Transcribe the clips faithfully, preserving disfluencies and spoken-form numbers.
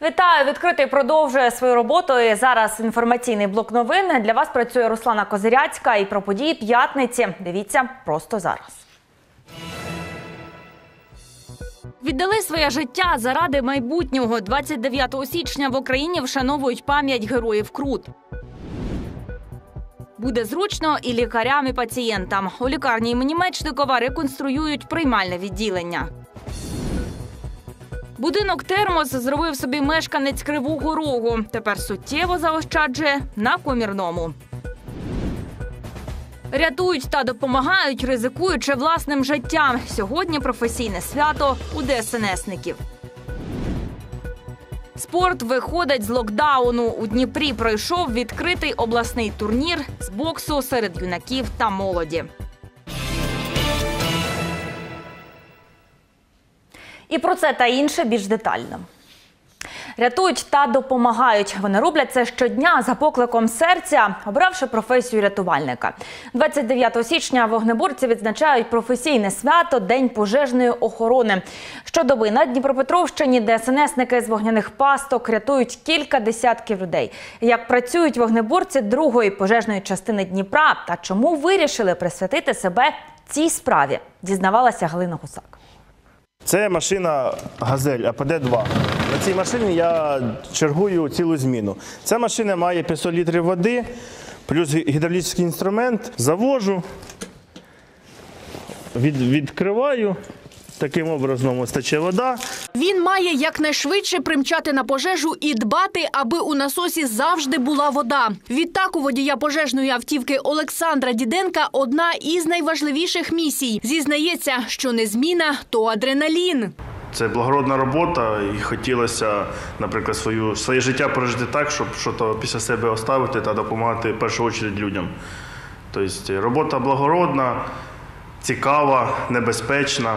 Вітаю! Відкритий продовжує свою роботу. І зараз інформаційний блок новин. Для вас працює Руслана Козиряцька. І про події п'ятниці дивіться просто зараз. Віддали своє життя заради майбутнього. двадцять дев'ятого січня в Україні вшановують пам'ять героїв Крут. Буде зручно і лікарям, і пацієнтам. У лікарні імені Мечникова реконструюють приймальне відділення. Будинок «Термос» зробив собі мешканець Кривого Рогу. Тепер суттєво заощаджує на комірному. Рятують та допомагають, ризикуючи власним життям. Сьогодні професійне свято у де ес ен есників. Спорт виходить з локдауну. У Дніпрі пройшов відкритий обласний турнір з боксу серед юнаків та молоді. І про це та інше більш детально. Рятують та допомагають. Вони роблять це щодня за покликом серця, обравши професію рятувальника. двадцять дев'ятого січня вогнеборці відзначають професійне свято – День пожежної охорони. Щодоби на Дніпропетровщині де ес ен есники з вогняних пасток рятують кілька десятків людей. Як працюють вогнеборці другої пожежної частини Дніпра та чому вирішили присвятити себе цій справі, дізнавалася Галина Гусак. Це машина «Газель а пе де два». На цій машині я чергую цілу зміну. Ця машина має п'ятсот літрів води, плюс гідравлічний інструмент. Завожу, від, відкриваю. Таким образом стече вода. Він має якнайшвидше примчати на пожежу і дбати, аби у насосі завжди була вода. Відтак у водія пожежної автівки Олександра Діденка одна із найважливіших місій. Зізнається, що не зміна, то адреналін. Це благородна робота і хотілося, наприклад, свою, своє життя прожити так, щоб щось після себе оставити та допомагати в першу чергу людям. Тобто робота благородна, цікава, небезпечна.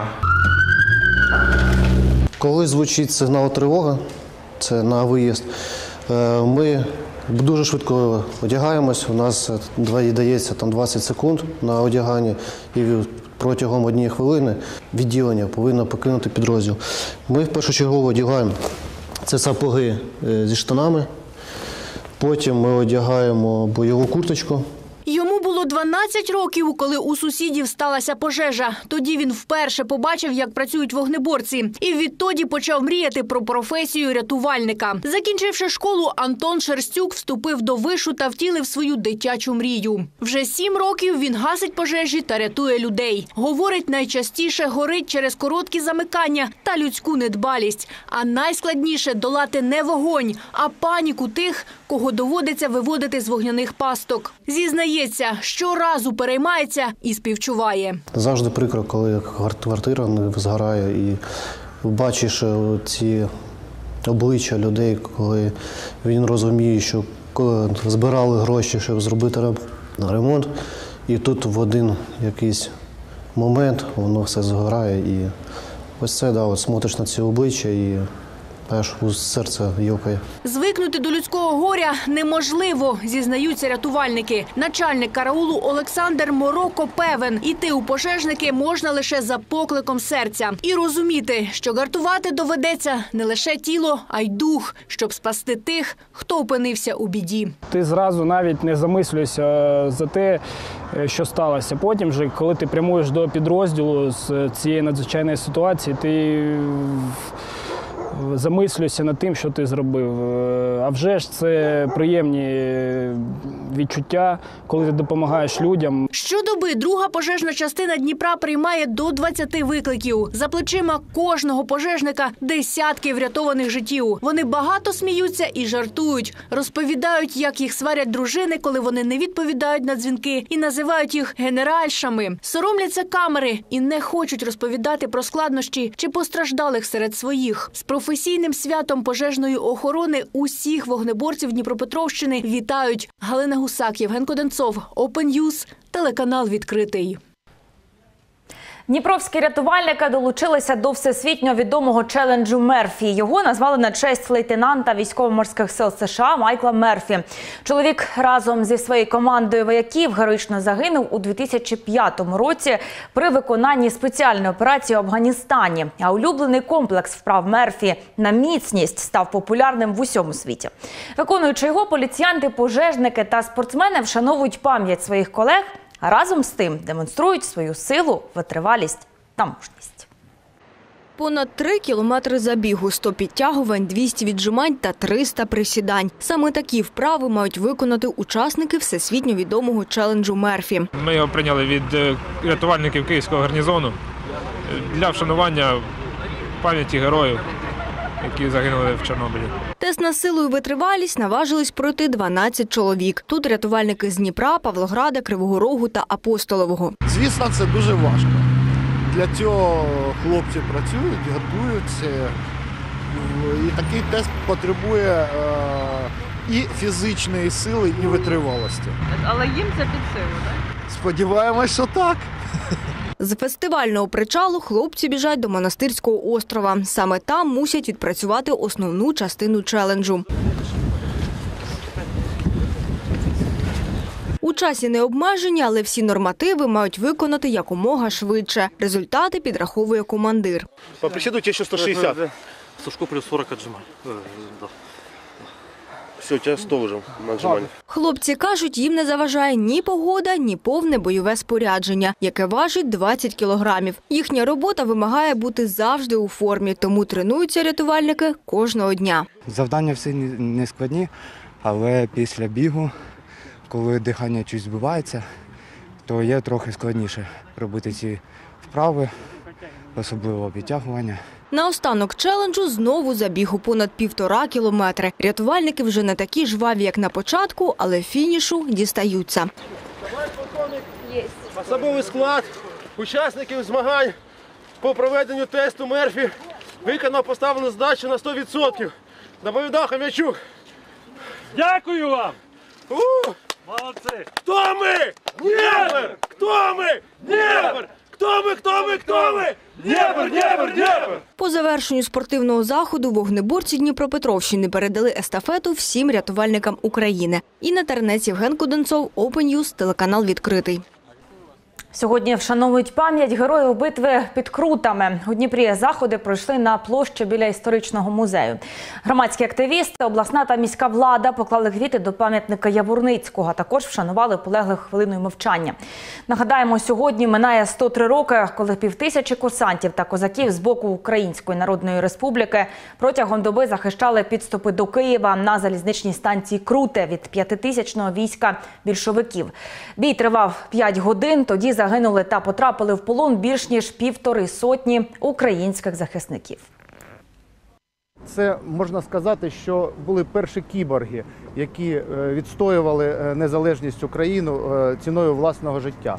Коли звучить сигнал тривоги, це на виїзд, ми дуже швидко одягаємось. У нас дається там двадцять секунд на одягання і протягом однієї хвилини відділення повинно покинути підрозділ. Ми першочергово одягаємо це сапоги зі штанами, потім ми одягаємо бойову курточку. Йому було дванадцять років, коли у сусідів сталася пожежа. Тоді він вперше побачив, як працюють вогнеборці. І відтоді почав мріяти про професію рятувальника. Закінчивши школу, Антон Шерстюк вступив до вишу та втілив свою дитячу мрію. Вже сім років він гасить пожежі та рятує людей. Говорить, найчастіше горить через короткі замикання та людську недбалість. А найскладніше – долати не вогонь, а паніку тих, кого доводиться виводити з вогняних пасток. Зізнається, щоразу переймається і співчуває. Завжди прикро, коли квартира не згорає і бачиш ці обличчя людей, коли він розуміє, що збирали гроші, щоб зробити ремонт, і тут в один якийсь момент воно все згорає. І ось це, да, от смотриш на ці обличчя і аж у серце йокає. Звикнути до людського горя неможливо, зізнаються рятувальники. Начальник караулу Олександр Мороко певен, іти у пожежники можна лише за покликом серця. І розуміти, що гартувати доведеться не лише тіло, а й дух, щоб спасти тих, хто опинився у біді. Ти зразу навіть не замислюєшся за те, що сталося. Потім же, коли ти прямуєш до підрозділу з цієї надзвичайної ситуації, ти замислюся над тим, що ти зробив. А вже ж це приємні відчуття, коли ти допомагаєш людям. Щодоби друга пожежна частина Дніпра приймає до двадцяти викликів. За плечима кожного пожежника десятки врятованих життів. Вони багато сміються і жартують. Розповідають, як їх сварять дружини, коли вони не відповідають на дзвінки, і називають їх генеральшами. Соромляться камери і не хочуть розповідати про складнощі чи постраждалих серед своїх. З професійним святом пожежної охорони усіх вогнеборців Дніпропетровщини вітають. Галина Гусак, Євген Коденцов, Open News, телеканал «Відкритий». Дніпровські рятувальники долучилися до всесвітньо відомого челенджу Мерфі. Його назвали на честь лейтенанта військово-морських сил США Майкла Мерфі. Чоловік разом зі своєю командою вояків героїчно загинув у дві тисячі п'ятому році при виконанні спеціальної операції в Афганістані. А улюблений комплекс вправ Мерфі на міцність став популярним в усьому світі. Виконуючи його, поліціянти, пожежники та спортсмени вшановують пам'ять своїх колег, а разом з тим демонструють свою силу, витривалість та мужність. Понад три кілометри забігу, сто підтягувань, двісті віджимань та триста присідань. Саме такі вправи мають виконати учасники всесвітньо відомого челенджу Мерфі. Ми його прийняли від рятувальників Київського гарнізону для вшанування пам'яті героїв, які загинули в Чорнобилі. Тест на силу і витривалість наважились пройти дванадцять чоловік. Тут рятувальники з Дніпра, Павлограда, Кривого Рогу та Апостолового. Звісно, це дуже важко. Для цього хлопці працюють, готуються. І такий тест потребує і фізичної сили, і витривалості. Але їм це під силу, так? Сподіваємось, що так. З фестивального причалу хлопці біжать до Монастирського острова. Саме там мусять відпрацювати основну частину челенджу. У часі не обмежені, але всі нормативи мають виконати якомога швидше. Результати підраховує командир. По присіду тебе ще сто шістдесят. Сушко плюс сорок отжимань. Все, у тебе сто вже на отжимання. Хлопці кажуть, їм не заважає ні погода, ні повне бойове спорядження, яке важить двадцять кілограмів. Їхня робота вимагає бути завжди у формі, тому тренуються рятувальники кожного дня. Завдання всі не складні, але після бігу, коли дихання чуть збивається, то є трохи складніше робити ці вправи, особливо підтягування. Наостанок челенджу знову забіг у понад півтора кілометри. Рятувальники вже не такі жваві, як на початку, але фінішу дістаються. Особовий склад учасників змагань по проведенню тесту Мерфі виконав поставлену задачу на сто відсотків. Доповідав Хомячук. Дякую вам! У! Молодці! Хто ми? Дніпр! Хто ми? Дніпр! Хто ми? Хто ми? Хто ми? Дніпр! Дніпр! Дніпр! По завершенню спортивного заходу вогнеборці Дніпропетровщини передали естафету всім рятувальникам України. Інна Тернець, Євген Куденцов, Open News, телеканал «Відкритий». Сьогодні вшановують пам'ять героїв битви під Крутами. У Дніпрі заходи пройшли на площі біля історичного музею. Громадські активісти, обласна та міська влада поклали квіти до пам'ятника Яворницького, а також вшанували полеглих хвилиною мовчання. Нагадаємо, сьогодні минає сто три роки, коли півтисячі курсантів та козаків з боку Української Народної Республіки протягом доби захищали підступи до Києва на залізничній станції Круте від п'ятитисячного війська більшовиків. Бій тривав п'ять годин, тоді загинули та потрапили в полон більш ніж півтори сотні українських захисників. Це, можна сказати, що були перші кіборги, які відстоювали незалежність України ціною власного життя.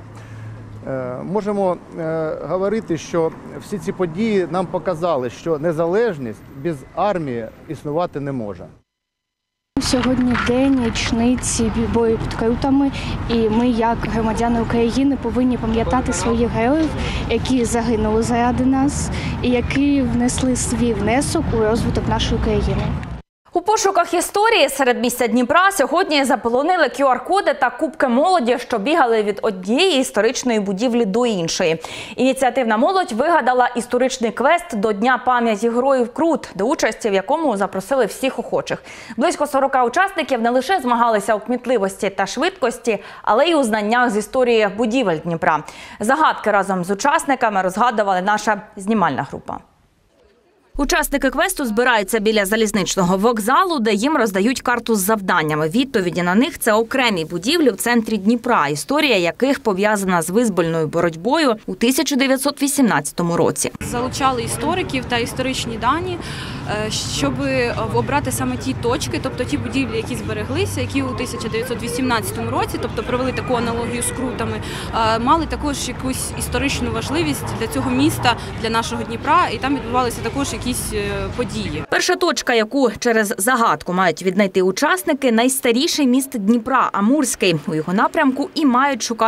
Можемо говорити, що всі ці події нам показали, що незалежність без армії існувати не може. Сьогодні день річниці бою під Крутами, і ми, як громадяни України, повинні пам'ятати своїх героїв, які загинули заради нас і які внесли свій внесок у розвиток нашої країни. У пошуках історії серед місця Дніпра сьогодні заполонили кю ар коди та кубки молоді, що бігали від однієї історичної будівлі до іншої. Ініціативна молодь вигадала історичний квест до Дня пам'яті героїв Крут, до участі в якому запросили всіх охочих. Близько сорока учасників не лише змагалися у кмітливості та швидкості, але й у знаннях з історії будівель Дніпра. Загадки разом з учасниками розгадувала наша знімальна група. Учасники квесту збираються біля залізничного вокзалу, де їм роздають карту з завданнями. Відповіді на них – це окремі будівлі в центрі Дніпра, історія яких пов'язана з визвольною боротьбою у тисяча дев'ятсот вісімнадцятому році. Залучали істориків та історичні дані, щоб обрати саме ті точки, тобто ті будівлі, які збереглися, які у тисяча дев'ятсот вісімнадцятому році, тобто провели таку аналогію з Крутами, мали також якусь історичну важливість для цього міста, для нашого Дніпра, і там відбувалися також якісь події. Перша точка, яку через загадку мають віднайти учасники – найстаріший міст Дніпра – Амурський. У його напрямку і мають шукати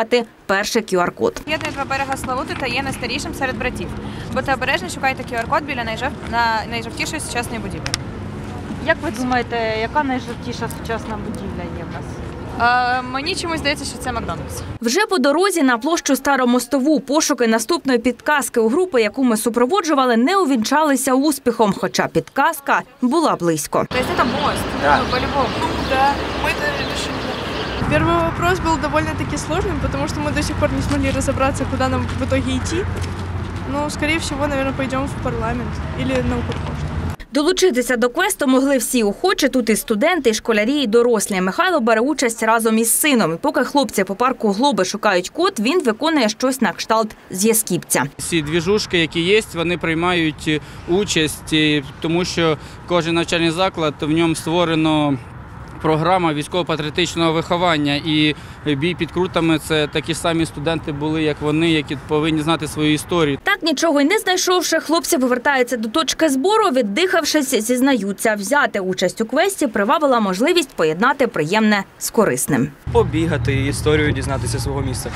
перший кю ар код. Є два берега Славути та є найстарішим серед братів. Будьте обережні, шукайте кю ар код біля найжов... на... найжовтішої сучасної будівлі. Як ви думаєте, яка найжовтіша сучасна будівля є в нас? Е, мені чомусь здається, що це Макдональдс. Вже по дорозі на площу Старомостову пошуки наступної підказки у групи, яку ми супроводжували, не увінчалися успіхом, хоча підказка була близько. Тобто це мост? Да. Ну, по-любому. Да, мы это решили. Первый вопрос был довольно-таки сложным, потому что мы до сих пор не смогли разобраться, куда нам в итоге идти. Но, скорее всего, наверное, пойдем в парламент или на Укрпошту. Долучитися до квесту могли всі охочі, тут і студенти, і школярі, і дорослі. Михайло бере участь разом із сином. І поки хлопці по парку Глоби шукають код, він виконує щось на кшталт зв'язківця. Всі двіжушки, які є, вони приймають участь, тому що кожен навчальний заклад, в ньому створено програма військово-патріотичного виховання, і бій під крутами – це такі ж самі студенти були, як вони, які повинні знати свою історію. Так, нічого й не знайшовши, хлопці повертаються до точки збору, віддихавшись, зізнаються. Взяти участь у квесті привабила можливість поєднати приємне з корисним. Побігати, історію дізнатися свого місця.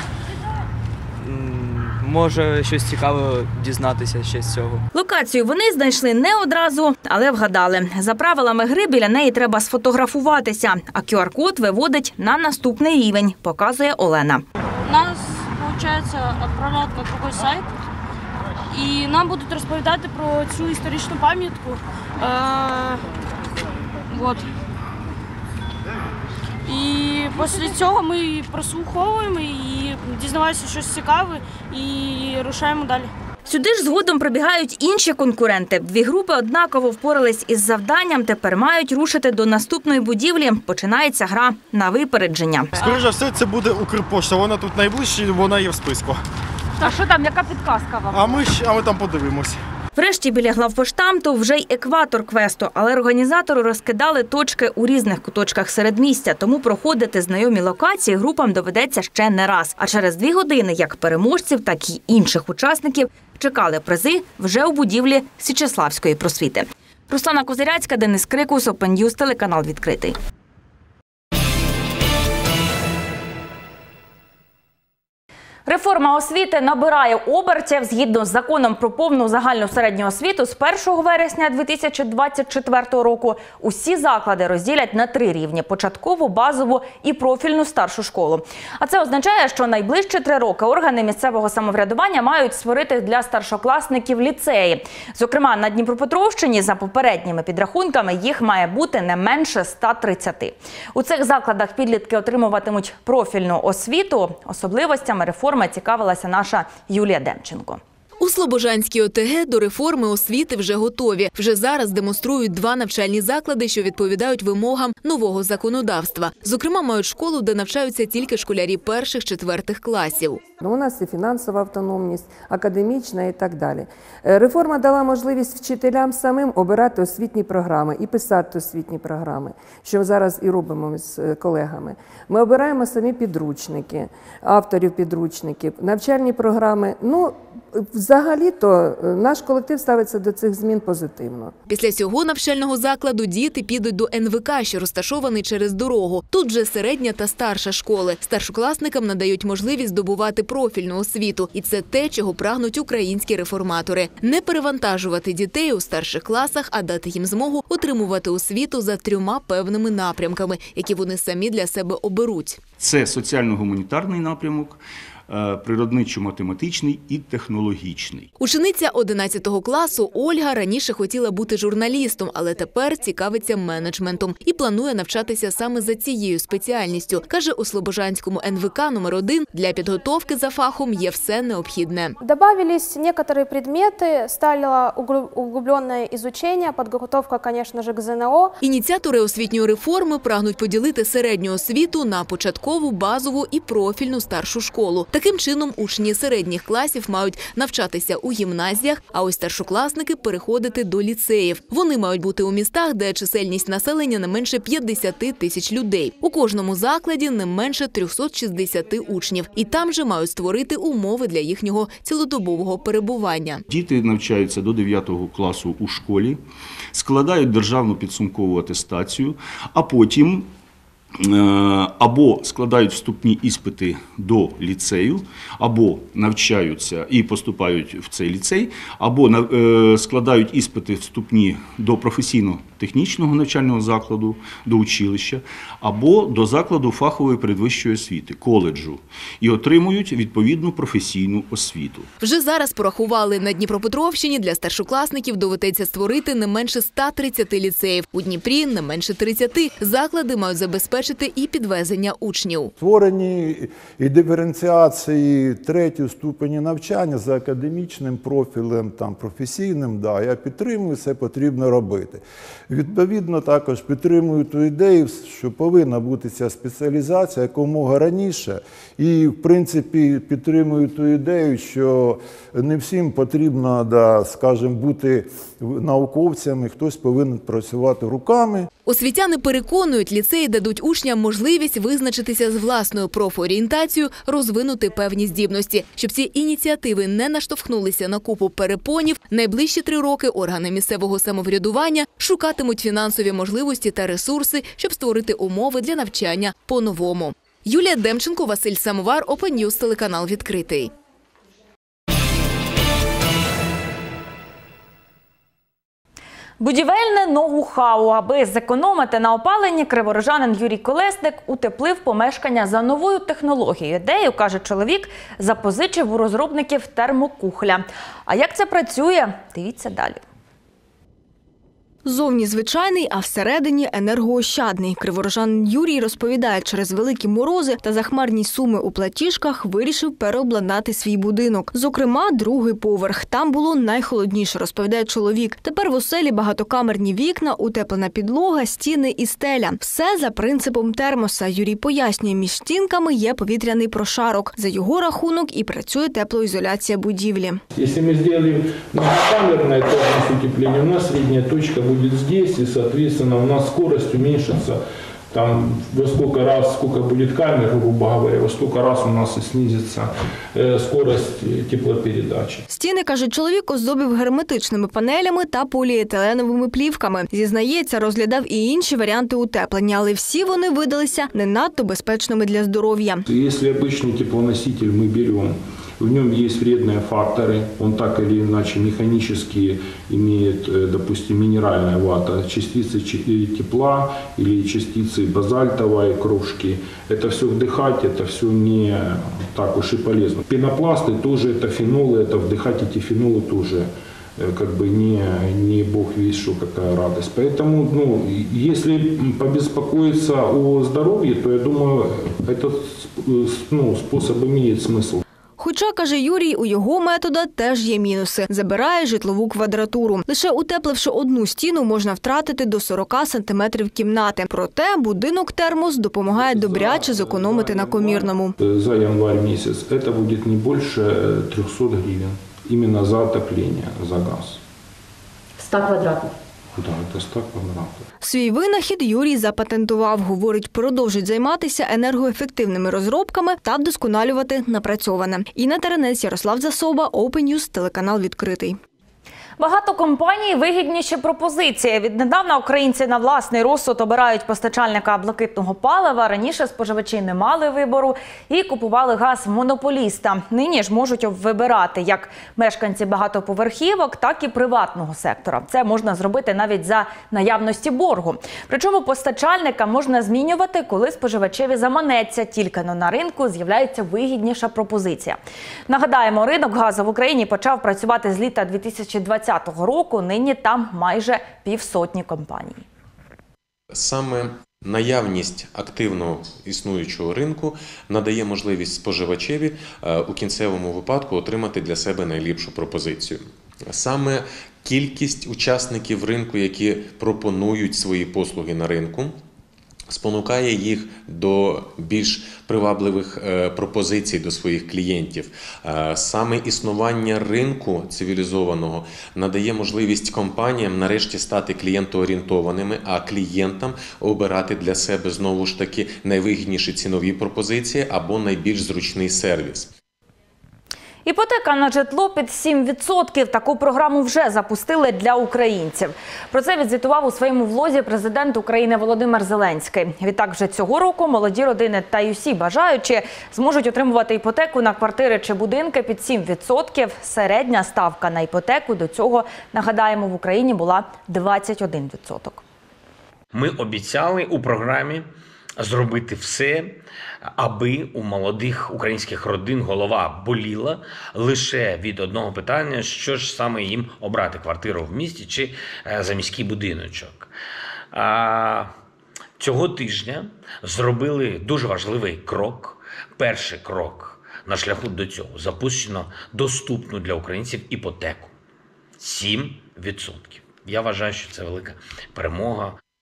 Може, щось цікаве дізнатися ще з цього. Локацію вони знайшли не одразу, але вгадали. За правилами гри біля неї треба сфотографуватися, а кю ар код виводить на наступний рівень, показує Олена. Нас, виходить, відправляють на другий сайт, і нам будуть розповідати про цю історичну пам'ятку. Е, вот. І після цього ми прослуховуємо і дізнаємося щось цікаве і рушаємо далі. Сюди ж згодом прибігають інші конкуренти. Дві групи однаково впорались із завданням, тепер мають рушити до наступної будівлі. Починається гра на випередження. Скоріше за все, це буде Укрпошта, вона тут найближче, вона є в списку. А що там, яка підказка вам? А ми, а ми там подивимось. Врешті біля главпоштамту вже й екватор квесту, але організатори розкидали точки у різних куточках середмістя, тому проходити знайомі локації групам доведеться ще не раз. А через дві години як переможців, так і інших учасників чекали призи вже у будівлі Січеславської просвіти. Руслана Козиряцька, Денис Крикус, Open News, телеканал «Відкритий». Реформа освіти набирає обертів. Згідно з законом про повну загальну середню освіту, з першого вересня дві тисячі двадцять четвертого року усі заклади розділять на три рівні – початкову, базову і профільну старшу школу. А це означає, що найближчі три роки органи місцевого самоврядування мають створити для старшокласників ліцеї. Зокрема, на Дніпропетровщині, за попередніми підрахунками, їх має бути не менше ста тридцяти. У цих закладах підлітки отримуватимуть профільну освіту. Особливостями реформи цікавилася наша Юлія Демченко. У Слобожанській о те ге до реформи освіти вже готові. Вже зараз демонструють два навчальні заклади, що відповідають вимогам нового законодавства. Зокрема, мають школу, де навчаються тільки школярі перших-четвертих класів. У нас і фінансова автономність, академічна і так далі. Реформа дала можливість вчителям самим обирати освітні програми і писати освітні програми, що зараз і робимо з колегами. Ми обираємо самі підручники, авторів підручників, навчальні програми. Ну, взагалі-то наш колектив ставиться до цих змін позитивно. Після цього навчального закладу діти підуть до ен ве ка, що розташований через дорогу. Тут вже середня та старша школи. Старшокласникам надають можливість здобувати профільну освіту. І це те, чого прагнуть українські реформатори. Не перевантажувати дітей у старших класах, а дати їм змогу отримувати освіту за трьома певними напрямками, які вони самі для себе оберуть. Це соціально-гуманітарний напрямок, природничо-математичний і технологічний. Учениця одинадцятого класу Ольга раніше хотіла бути журналістом, але тепер цікавиться менеджментом і планує навчатися саме за цією спеціальністю. Каже, у Слобожанському ен ве ка номер один для підготовки за фахом є все необхідне. Добавились некоторые предметы, стало углубленное изучение, подготовка, конечно же, к зе ен о. Ініціатори освітньої реформи прагнуть поділити середню освіту на початкову, базову і профільну старшу школу. Таким чином, учні середніх класів мають навчатися у гімназіях, а ось старшокласники переходити до ліцеїв. Вони мають бути у містах, де чисельність населення не менше п'ятдесят тисяч людей. У кожному закладі не менше триста шістдесят учнів. І там же мають створити умови для їхнього цілодобового перебування. Діти навчаються до дев'ятого класу у школі, складають державну підсумкову атестацію, а потім або складають вступні іспити до ліцею, або навчаються і поступають в цей ліцей, або складають іспити вступні до професійно-технічного навчального закладу, до училища, або до закладу фахової передвищої освіти, коледжу, і отримують відповідну професійну освіту. Вже зараз порахували, на Дніпропетровщині для старшокласників доведеться створити не менше ста тридцяти ліцеїв. У Дніпрі не менше тридцяти. Заклади мають забезпечити і підвезення учнів. Створені і диференціації третього ступені навчання за академічним профілем, там, професійним, да, я підтримую, це потрібно робити. Відповідно, також підтримую ту ідею, що повинна бути ця спеціалізація якомога раніше. І, в принципі, підтримую ту ідею, що не всім потрібно, да, скажімо, бути науковцями, хтось повинен працювати руками. Освітяни переконують, ліцеї дадуть учням можливість визначитися з власною профорієнтацією, розвинути певні здібності. Щоб ці ініціативи не наштовхнулися на купу перепонів, найближчі три роки органи місцевого самоврядування шукатимуть фінансові можливості та ресурси, щоб створити умови для навчання по-новому. Юлія Демченко, Василь Самовар, Open News, телеканал «Відкритий». Будівельне ноу-хау. Аби зекономити на опаленні, криворожанин Юрій Колесник утеплив помешкання за новою технологією. Ідею, каже чоловік, запозичив у розробників термокухля. А як це працює? Дивіться далі. Зовні звичайний, а всередині енергоощадний. Криворожанин Юрій розповідає, через великі морози та захмарні суми у платіжках вирішив переобладнати свій будинок. Зокрема, другий поверх. Там було найхолодніше, розповідає чоловік. Тепер в оселі багатокамерні вікна, утеплена підлога, стіни і стеля. Все за принципом термоса. Юрій пояснює, між стінками є повітряний прошарок. За його рахунок і працює теплоізоляція будівлі. Якщо ми зробимо многокамерне точність утеплення, у нас середня точка буде будет здесь, и, соответственно, у нас скорость уменьшится. Там во сколько раз, сколько будет камер, грубо говоря, во сколько раз у нас и снизится э, скорость теплопередачи. Стіни, каже чоловік, оздобив герметичними панелями та поліетиленовими плівками. Зізнається, розглядав і інші варіанти утеплення, але всі вони видалися не надто безпечними для здоров'я. Якщо обичний теплоноситель ми беремо, в нем есть вредные факторы, он так или иначе механически имеет, допустим, минеральная вата, частицы тепла или частицы базальтовой крошки. Это все вдыхать, это все не так уж и полезно. Пенопласты тоже это фенолы, это вдыхать эти фенолы тоже как бы не, не бог весть, что какая радость. Поэтому, ну, если побеспокоиться о здоровье, то я думаю, этот ну, способ имеет смысл. Хоча, каже Юрій, у його метода теж є мінуси. Забирає житлову квадратуру. Лише утепливши одну стіну, можна втратити до сорока сантиметрів кімнати. Проте будинок-термос допомагає добряче зекономити на комірному. За январь місяць це буде не більше трьохсот гривень. Іменно за отоплення, за газ. сто квадратних? Так, це сто квадратів. Свій винахід Юрій запатентував. Говорить, продовжить займатися енергоефективними розробками та вдосконалювати напрацьоване. Інна Теренець, Ярослав Засоба, Open News, телеканал «Відкритий». Багато компаній вигідніші пропозиції. Віднедавна українці на власний розсуд обирають постачальника блакитного палива. Раніше споживачі не мали вибору і купували газ в монополіста. Нині ж можуть вибирати як мешканці багатоповерхівок, так і приватного сектора. Це можна зробити навіть за наявності боргу. Причому постачальника можна змінювати, коли споживачеві заманеться. Тільки на ринку з'являється вигідніша пропозиція. Нагадаємо, ринок газу в Україні почав працювати з літа дві тисячі двадцятого року, нині там майже півсотні компаній. Саме наявність активно існуючого ринку надає можливість споживачеві у кінцевому випадку отримати для себе найліпшу пропозицію. Саме кількість учасників ринку, які пропонують свої послуги на ринку, спонукає їх до більш привабливих пропозицій до своїх клієнтів. Саме існування ринку цивілізованого надає можливість компаніям нарешті стати клієнтоорієнтованими, а клієнтам обирати для себе знову ж таки найвигідніші цінові пропозиції або найбільш зручний сервіс. Іпотека на житло під сім відсотків. Таку програму вже запустили для українців. Про це відзвітував у своєму влозі президент України Володимир Зеленський. Відтак вже цього року молоді родини та й усі бажаючі зможуть отримувати іпотеку на квартири чи будинки під сім відсотків. Середня ставка на іпотеку до цього, нагадаємо, в Україні була двадцять один відсоток. Ми обіцяли у програмі зробити все, аби у молодих українських родин голова боліла лише від одного питання, що ж саме їм обрати – квартиру в місті чи заміський будиночок. А цього тижня зробили дуже важливий крок, перший крок на шляху до цього. Запущено доступну для українців іпотеку – сім відсотків. Я вважаю, що це велика перемога.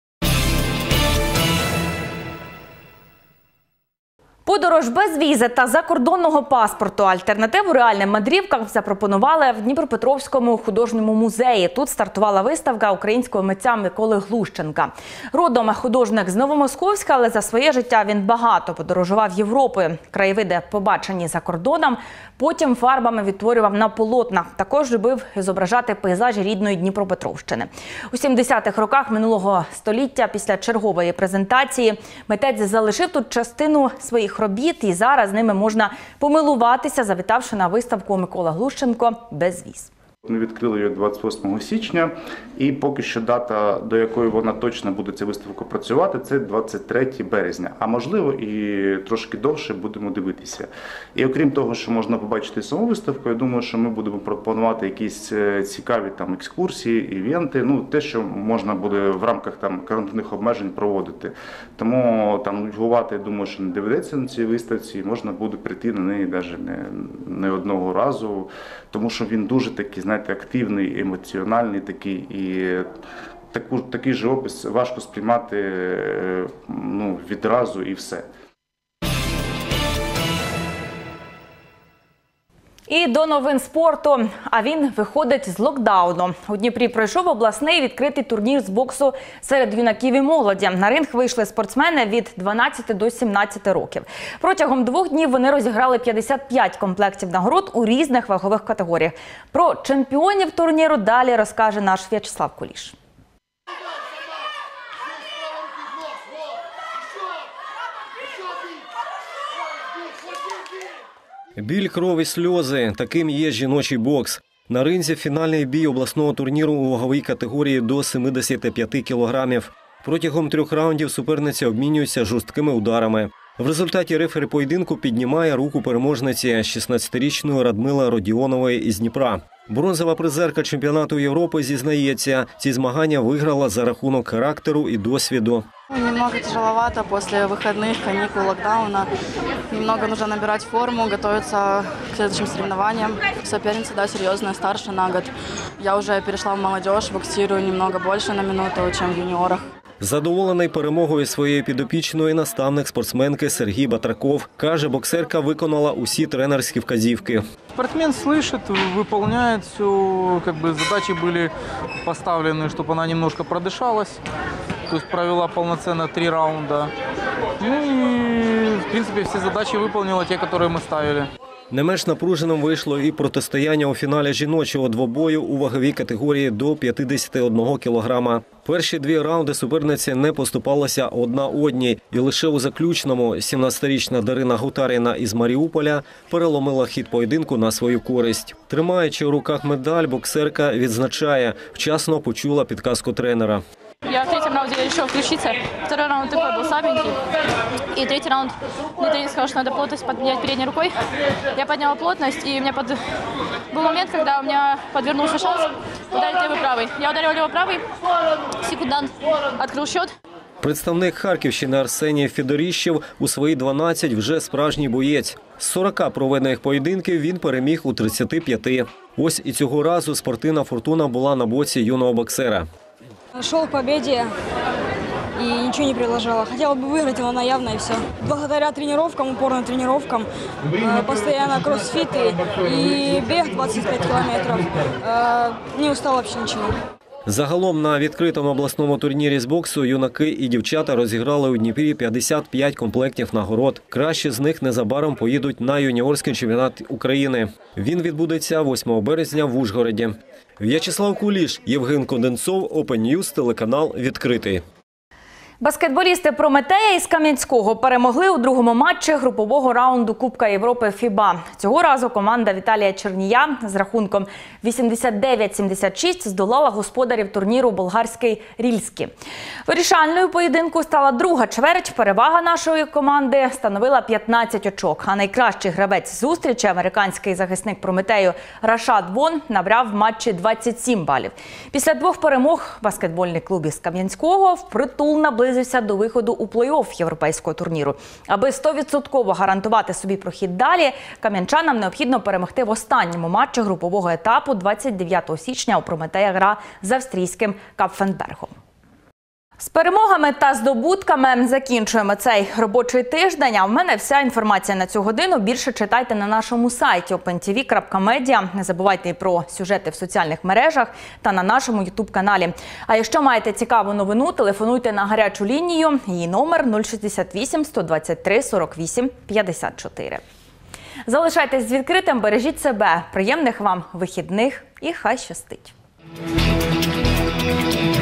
Подорож без візи та закордонного паспорту. Альтернативу реальним мандрівкам запропонували в Дніпропетровському художньому музеї. Тут стартувала виставка українського митця Миколи Глущенка. Родом художник з Новомосковська, але за своє життя він багато подорожував Європою. Краєвиди, побачені за кордоном, потім фарбами відтворював на полотна. Також любив зображати пейзажі рідної Дніпропетровщини. У сімдесятих роках минулого століття після чергової презентації митець залишив тут частину своїх робіт, і зараз ними можна помилуватися, завітавши на виставку Микола Глущенко без віз. Ми відкрили її двадцять восьмого січня, і поки що дата, до якої вона точно буде ця виставка працювати, це двадцять третє березня. А можливо і трошки довше будемо дивитися. І окрім того, що можна побачити саму виставку, я думаю, що ми будемо пропонувати якісь цікаві там екскурсії, івенти, ну те, що можна буде в рамках там карантинних обмежень проводити. Тому там нудьгувати, я думаю, що не доведеться на цій виставці, можна буде прийти на неї навіть не, не одного разу, тому що він дуже такий, знаєте, активний, емоціональний такий, і таку, такий живопис важко сприймати ну, відразу і все. І до новин спорту. А він виходить з локдауну. У Дніпрі пройшов обласний відкритий турнір з боксу серед юнаків і молоді. На ринг вийшли спортсмени від дванадцяти до сімнадцяти років. Протягом двох днів вони розіграли п'ятдесят п'ять комплектів нагород у різних вагових категоріях. Про чемпіонів турніру далі розкаже наш В'ячеслав Куліш. Біль, кров і сльози – таким є жіночий бокс. На ринзі фінальний бій обласного турніру у ваговій категорії до сімдесяти п'яти кілограмів. Протягом трьох раундів суперниці обмінюються жорсткими ударами. В результаті рефері поєдинку піднімає руку переможниці шістнадцятирічної Радмила Родіонової із Дніпра. Бронзова призерка чемпіонату Європи зізнається, ці змагання виграла за рахунок характеру і досвіду. Немного тяжеловато после выходных, каникул, локдауна. Немного нужно набирать форму, готовиться к следующим соревнованиям. Соперница, да, серьезная, старше на год. Я уже перешла в молодежь, боксирую немного больше на минуту, чем в юниорах. Задоволений перемогою своєї підопічної наставник спортсменки Сергій Батраков. Каже, боксерка виконала усі тренерські вказівки. Спортсмен слышит, выполняет все, как бы задачи были поставлены, чтобы она немножко продышалась. То есть провела полноценно три раунда. Ну и, в принципе, все задачи выполнила, те, которые мы ставили. Не менш напруженим вийшло і протистояння у фіналі жіночого двобою у ваговій категорії до п'ятдесяти одного кілограма. Перші дві раунди суперниці не поступалися одна одній. І лише у заключному сімнадцятирічна Дарина Гутаріна із Маріуполя переломила хід поєдинку на свою користь. Тримаючи у руках медаль, боксерка відзначає, вчасно почула підказку тренера. Я в третьем раунде решила включиться. Второй раунд такой был слабенький. И третий раунд мне тренер сказал, что надо плотность поднять передней рукой. Я подняла плотность, и у меня под... был момент, когда у меня подвернулся шанс ударить левый правый. Я ударила левый правый, секундант открыл счет. Представник Харківщини Арсеній Федоріщев у свої дванадцять вже справжній боєць. З сорока проведених поєдинків він переміг у тридцяти п'яти. Ось і цього разу спортивна фортуна була на боці юного боксера. Шел к победе и ничего не предложила. Хотела бы выиграть, но она явно и все. Благодаря тренировкам, упорным тренировкам, постоянно кроссфиты и бег двадцать пять километров, не устала вообще ничего. Загалом на відкритому обласному турнірі з боксу юнаки і дівчата розіграли у Дніпрі п'ятдесят п'ять комплектів нагород. Кращі з них незабаром поїдуть на юніорський чемпіонат України. Він відбудеться восьмого березня в Ужгороді. В'ячеслав Куліш, Євген Конденцов, Open News, телеканал «Відкритий». Баскетболісти «Прометея» із Кам'янського перемогли у другому матчі групового раунду Кубка Європи ФІБА. Цього разу команда Віталія Чернія з рахунком вісімдесят дев'ять сімдесят шість здолала господарів турніру болгарський «Рільський». Вирішальною поєдинку стала друга чверть. Перевага нашої команди становила п'ятнадцять очок. А найкращий гравець зустрічі, американський захисник «Прометею» Рашад Вон, набрав в матчі двадцять сім балів. Після двох перемог баскетбольний клуб із Кам'янського впритул наблизився до виходу у плей-офф європейського турніру. Аби сто відсотків гарантувати собі прохід далі, кам'янчанам необхідно перемогти в останньому матчі групового етапу. двадцять дев'ятого січня у «Прометея» гра з австрійським Капфенбергом. З перемогами та здобутками закінчуємо цей робочий тиждень. А в мене вся інформація на цю годину. Більше читайте на нашому сайті опен ті ві крапка медіа. Не забувайте і про сюжети в соціальних мережах та на нашому ютуб-каналі. А якщо маєте цікаву новину, телефонуйте на гарячу лінію. Її номер нуль шістдесят вісім сто двадцять три сорок вісім п'ятдесят чотири. Залишайтесь з відкритим, бережіть себе. Приємних вам вихідних і хай щастить.